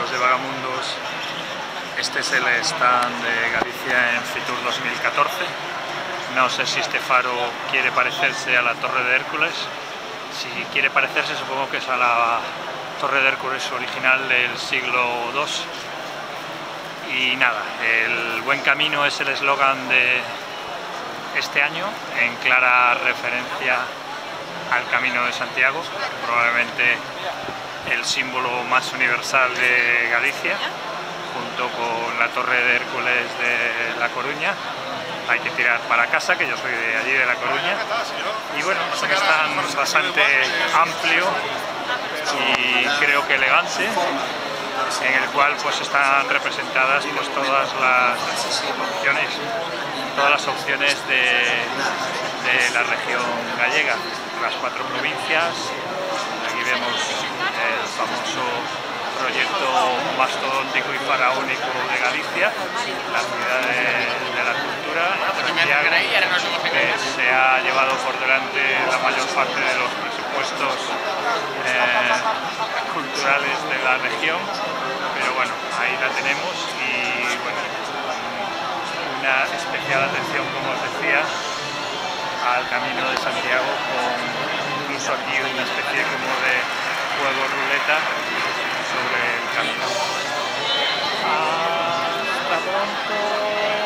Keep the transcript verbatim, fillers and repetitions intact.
amigos de Vagamundos. Este es el stand de Galicia en Fitur dos mil catorce. No sé si este faro quiere parecerse a la Torre de Hércules. Si quiere parecerse, supongo que es a la Torre de Hércules original del siglo dos. Y nada, el buen camino es el eslogan de este año, en clara referencia al Camino de Santiago, probablemente el símbolo más universal de Galicia, junto con la Torre de Hércules de La Coruña. Hay que tirar para casa, que yo soy de allí, de La Coruña. Y bueno, es un stand bastante amplio y creo que elegante, en el cual pues están representadas pues todas las opciones, todas las opciones de, de la región gallega, las cuatro provincias. Aquí vemos el famoso proyecto mastodóntico y faraónico de Galicia, la ciudad de, de la cultura, Santiago, que se ha llevado por delante la mayor parte de los presupuestos eh, culturales de la región, pero bueno, ahí la tenemos. Y bueno, una especial atención, como os decía, al Camino de Santiago, con incluso aquí una especie como de juego ruleta sobre el camino. Hasta pronto.